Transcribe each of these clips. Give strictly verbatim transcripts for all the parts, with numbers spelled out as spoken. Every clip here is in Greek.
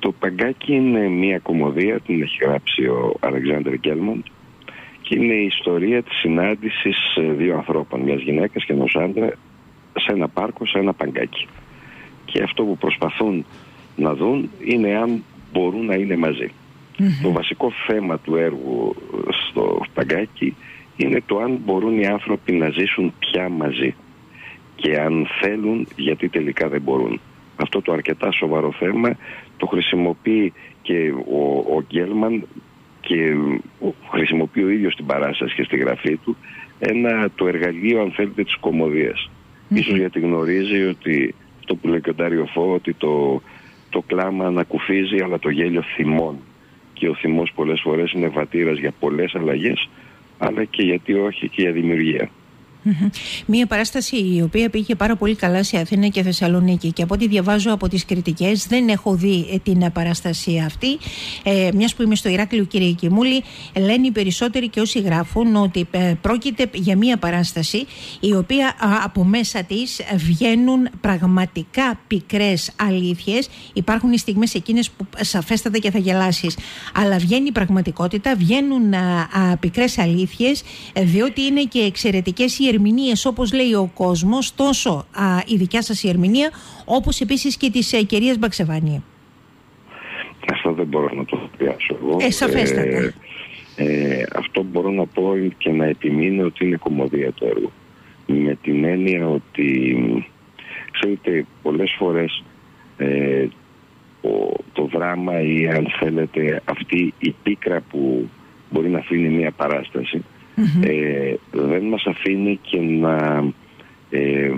Το Παγκάκι είναι μια κομμωδία, την έχει γράψει ο Αλεξάνδρ Γκέλμοντ και είναι η ιστορία της συνάντησης δύο ανθρώπων, μιας γυναίκας και ενός άντρα, σε ένα πάρκο, σε ένα παγκάκι. Και αυτό που προσπαθούν να δουν είναι αν μπορούν να είναι μαζί. Mm-hmm. Το βασικό θέμα του έργου στο Παγκάκι είναι το αν μπορούν οι άνθρωποι να ζήσουν πια μαζί και αν θέλουν, γιατί τελικά δεν μπορούν. Αυτό το αρκετά σοβαρό θέμα το χρησιμοποιεί και ο, ο Γκέλμαν και χρησιμοποιεί ο ίδιος στην παράσταση και στη γραφή του ένα το εργαλείο, αν θέλετε, της κωμωδίας. Mm-hmm. Ίσως γιατί γνωρίζει ότι αυτό που λέει και ο Ντάριο Φω, ότι το, το κλάμα ανακουφίζει αλλά το γέλιο θυμώνει. Και ο θυμός πολλές φορές είναι βατήρας για πολλές αλλαγές, αλλά και γιατί όχι και για δημιουργία. Mm-hmm. Μία παράσταση η οποία πήγε πάρα πολύ καλά σε Αθήνα και Θεσσαλονίκη, και από ό,τι διαβάζω από τις κριτικές, δεν έχω δει την παράσταση αυτή. Ε, μιας που είμαι στο Ηράκλειο, κύριε Κιμούλη, λένε οι περισσότεροι και όσοι γράφουν ότι ε, πρόκειται για μία παράσταση η οποία α, από μέσα της βγαίνουν πραγματικά πικρές αλήθειες. Υπάρχουν οι στιγμές εκείνες που σαφέστατα και θα γελάσεις, αλλά βγαίνει η πραγματικότητα, βγαίνουν α, α, πικρές αλήθειες, διότι είναι και εξαιρετικές οι ερμηνείες, όπως λέει ο κόσμος, τόσο α, η δικιά σας η ερμηνεία, όπως επίσης και της ε, κυρίας Μπαξεβάνη. Αυτό δεν μπορώ να το πιάσω εγώ. Ε, σαφέστατα. Ε, ε, αυτό μπορώ να πω και να επιμείνω ότι είναι κωμωδία το έργο. Με την έννοια ότι, ξέρετε, πολλές φορές ε, το, το δράμα ή αν θέλετε αυτή η πίκρα που μπορεί να αφήνει μια παράσταση, Mm-hmm. Ε, δεν μας αφήνει και να ε,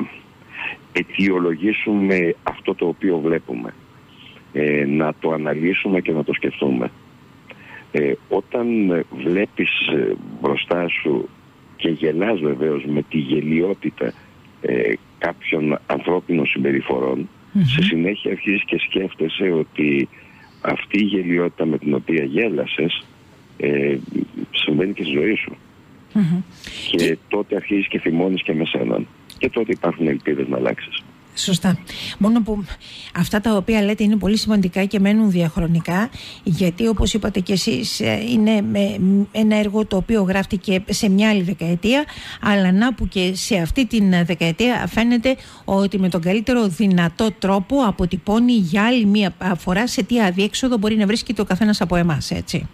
αιτιολογήσουμε αυτό το οποίο βλέπουμε, ε, να το αναλύσουμε και να το σκεφτούμε. Ε, όταν βλέπεις μπροστά σου και γελάς βεβαίως με τη γελιότητα ε, κάποιων ανθρώπινων συμπεριφορών, mm-hmm. στη συνέχεια αρχίζεις και σκέφτεσαι ότι αυτή η γελιότητα με την οποία γέλασες Ε, συμβαίνει και στη ζωή σου. Mm-hmm. Και, και τότε αρχίζεις και θυμώνεις και με σέναν. Και τότε υπάρχουν ελπίδες να αλλάξεις. Σωστά. Μόνο που αυτά τα οποία λέτε είναι πολύ σημαντικά και μένουν διαχρονικά, γιατί όπως είπατε και εσείς είναι ένα έργο το οποίο γράφτηκε σε μια άλλη δεκαετία, αλλά να που και σε αυτή την δεκαετία φαίνεται ότι με τον καλύτερο δυνατό τρόπο αποτυπώνει για άλλη μια φορά σε τι αδιέξοδο μπορεί να βρίσκεται ο καθένας από εμάς, έτσι.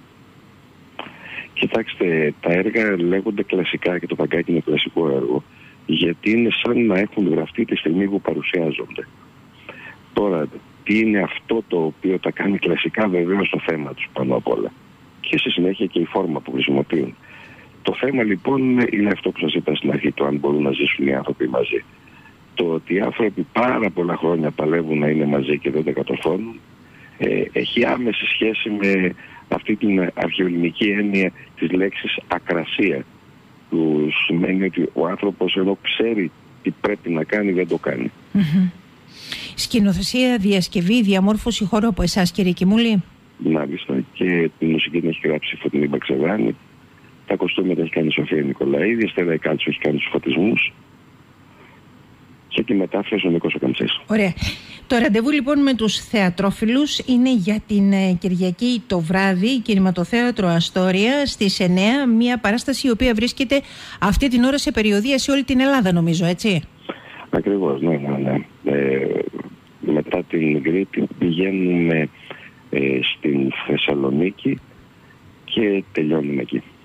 Κοιτάξτε, τα έργα λέγονται κλασικά και το Παγκάκι είναι κλασικό έργο, γιατί είναι σαν να έχουν γραφτεί τη στιγμή που παρουσιάζονται. Τώρα, τι είναι αυτό το οποίο τα κάνει κλασικά, βεβαίως το θέμα τους πάνω απ' όλα. Και στη συνέχεια και η φόρμα που χρησιμοποιούν. Το θέμα λοιπόν είναι αυτό που σας είπα στην αρχή, το αν μπορούν να ζήσουν οι άνθρωποι μαζί. Το ότι οι άνθρωποι πάρα πολλά χρόνια παλεύουν να είναι μαζί και δεν τα κατορθώνουν, ε, έχει άμεση σχέση με αυτή την αρχαιοελληνική έννοια της λέξης ακρασία, που σημαίνει ότι ο άνθρωπος ενώ ξέρει τι πρέπει να κάνει δεν το κάνει. Mm-hmm. Σκηνοθεσία, διασκευή, διαμόρφωση χώρου από εσάς, κύριε Κιμούλη. Μάλιστα, και τη μουσική την έχει γράψει η Φωτεινή Μπαξεβάνη, τα κοστούμια τα έχει κάνει η Σοφία Νικολαίδη, η Στέλλα Ικάλτσου έχει κάνει τους φωτισμούς και τη μετάφραση ο Νίκος ο Καμψής. Ωραία. Το ραντεβού λοιπόν με τους θεατρόφιλους είναι για την ε, Κυριακή το βράδυ, κινηματοθέατρο Αστόρια στις εννιά, μια παράσταση η οποία βρίσκεται αυτή την ώρα σε περιοδεία σε όλη την Ελλάδα, νομίζω, έτσι. Ακριβώς, ναι, ναι, ναι. Ε, μετά την Κρήτη πηγαίνουμε ε, στην Θεσσαλονίκη και τελειώνουμε εκεί.